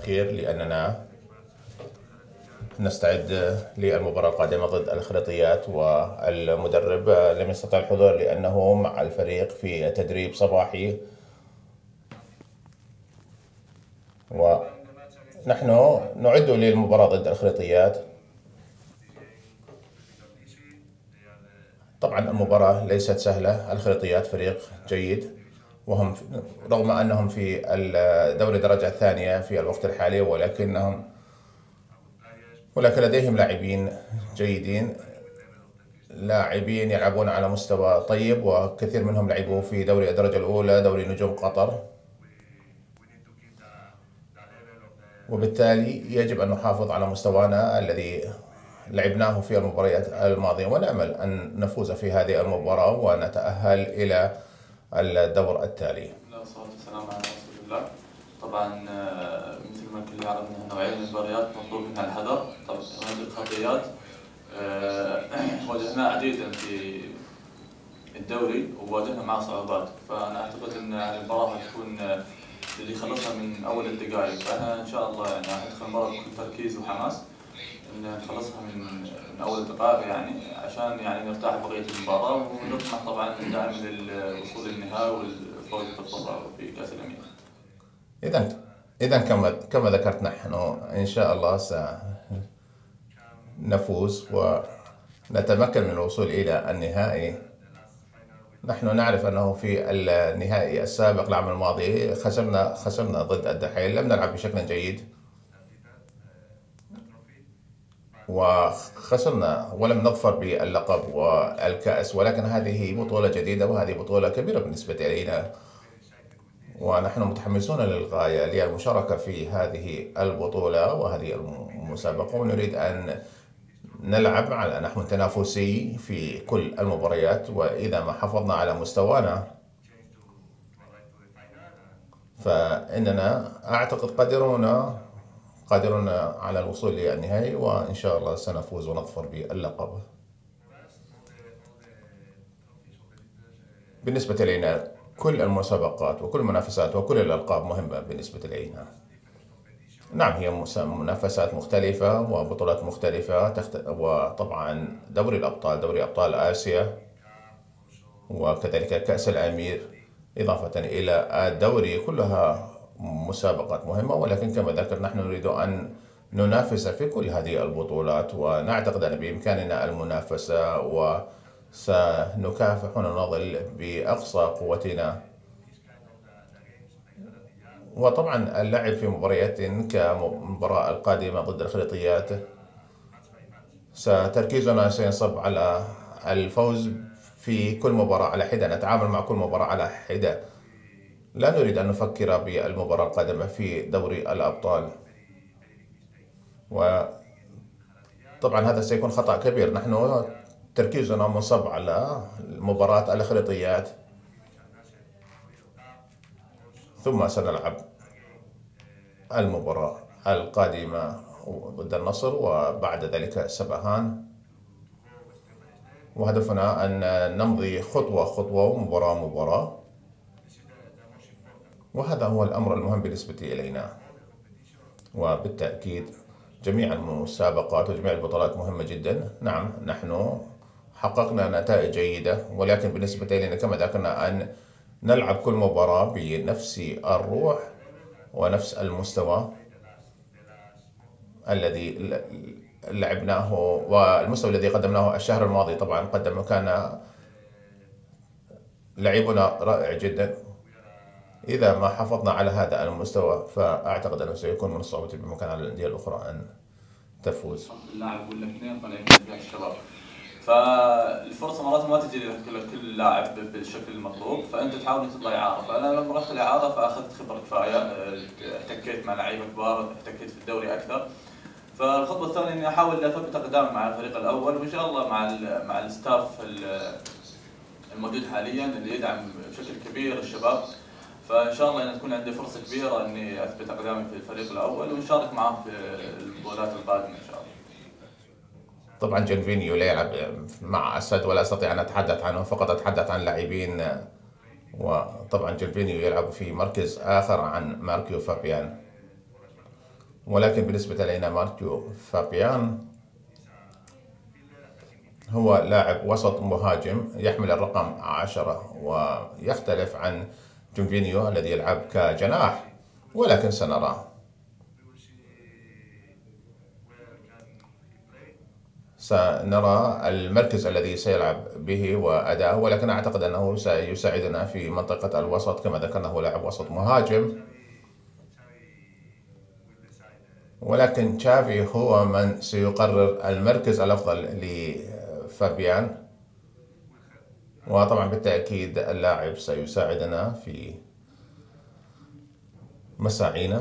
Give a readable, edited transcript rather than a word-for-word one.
التأخير لأننا نستعد للمباراة القادمة ضد الخليطيات، والمدرب لم يستطع الحضور لأنه مع الفريق في تدريب صباحي، ونحن نعد للمباراة ضد الخليطيات. طبعا المباراة ليست سهلة، الخليطيات فريق جيد، وهم رغم أنهم في الدوري الدرجة الثانية في الوقت الحالي، ولكن لديهم لاعبين جيدين، لاعبين يلعبون على مستوى طيب، وكثير منهم لعبوا في دوري الدرجة الأولى، دوري نجوم قطر، وبالتالي يجب أن نحافظ على مستوانا الذي لعبناه في المباريات الماضية، ونأمل أن نفوز في هذه المباراة ونتأهل إلى الدور التالي. والصلاة والسلام على رسول الله. طبعا مثل ما الكل يعرف ان نوعية من المباريات مطلوب منها الحذر. طبعا هذه الخطيات واجهنا عديدا في الدوري وواجهنا معه صعوبات، فانا اعتقد ان المباراة حتكون اللي يخلصها من اول الدقائق، فاحنا ان شاء الله يعني راح ندخل المباراة بكل تركيز وحماس ان نخلصها من اول الدقائق، يعني عشان يعني نرتاح بقية المباراة، ونطمح طبعا دائما للوصول للنهائي والفوز بالبطولة في كأس الأمير. إذا كما ذكرت، نحن إن شاء الله سنفوز ونتمكن من الوصول إلى النهائي. نحن نعرف أنه في النهائي السابق العام الماضي خسرنا ضد الدحيل، لم نلعب بشكل جيد وخسرنا ولم نظفر باللقب والكأس، ولكن هذه بطولة جديدة وهذه بطولة كبيرة بالنسبة إلينا، ونحن متحمسون للغاية للمشاركة في هذه البطولة وهذه المسابقة، ونريد أن نلعب على نحو تنافسي في كل المباريات، وإذا ما حافظنا على مستوانا فإننا أعتقد قادرون على الوصول للنهائي، وإن شاء الله سنفوز ونظفر باللقب. بالنسبة لنا كل المسابقات وكل المنافسات وكل الألقاب مهمة بالنسبة إلينا. نعم، هي منافسات مختلفة وبطولات مختلفة، وطبعا دوري الأبطال، دوري أبطال آسيا، وكذلك كأس الأمير، إضافة إلى الدوري، كلها مسابقات مهمة، ولكن كما ذكرت نحن نريد أن ننافس في كل هذه البطولات، ونعتقد أن بإمكاننا المنافسة وسنكافح ونظل بأقصى قوتنا. وطبعا اللعب في مباريات كمباراة القادمة ضد الخليطيات تركيزنا سينصب على الفوز في كل مباراة على حدة، نتعامل مع كل مباراة على حدة، لا نريد أن نفكر بالمباراة القادمة في دوري الأبطال، وطبعا هذا سيكون خطأ كبير. نحن تركيزنا منصب على مباراة الخليطيات، ثم سنلعب المباراة القادمة ضد النصر، وبعد ذلك سبهان، وهدفنا أن نمضي خطوة خطوة ومباراة مباراة، وهذا هو الأمر المهم بالنسبة إلينا. وبالتأكيد جميع المسابقات وجميع البطولات مهمة جدا. نعم، نحن حققنا نتائج جيدة، ولكن بالنسبة إلينا كما ذكرنا أن نلعب كل مباراة بنفس الروح ونفس المستوى الذي لعبناه والمستوى الذي قدمناه الشهر الماضي. طبعا كان لعبنا رائع جدا. إذا ما حافظنا على هذا المستوى فأعتقد أنه سيكون من الصعوبة بمكان على الأندية الأخرى أن تفوز. اللاعب ولا اثنين طالعين من الشباب، فالفرصة مرات ما تجي لكل لاعب بالشكل المطلوب، فأنت تحاول تطلع إعارة. فأنا لما رحت الإعارة فأخذت خبرة كفاية، احتكيت مع لعيبة كبار، احتكيت في الدوري أكثر. فالخطوة الثانية إني أحاول أثبت أقدامي مع الفريق الأول، وإن شاء الله مع الستاف الموجود حاليا اللي يدعم بشكل كبير الشباب، فإن شاء الله أن تكون عندي فرصة كبيرة إني أثبت أقدامي في الفريق الأول ونشارك معه في البطولات القادمة إن شاء الله. طبعا جيرفينيو لا يلعب مع أسد ولا أستطيع أن أتحدث عنه، فقط أتحدث عن لاعبين، وطبعا جيرفينيو يلعب في مركز آخر عن ماركيو فابيان. ولكن بالنسبة إلينا مارتيو فابيان هو لاعب وسط مهاجم يحمل الرقم 10 ويختلف عن جونفينيو الذي يلعب كجناح، ولكن سنرى المركز الذي سيلعب به وأداءه، ولكن أعتقد أنه سيساعدنا في منطقة الوسط كما ذكرنا، هو لاعب وسط مهاجم. ولكن تشافي هو من سيقرر المركز الأفضل لفابيان، وطبعا بالتأكيد اللاعب سيساعدنا في مساعينا.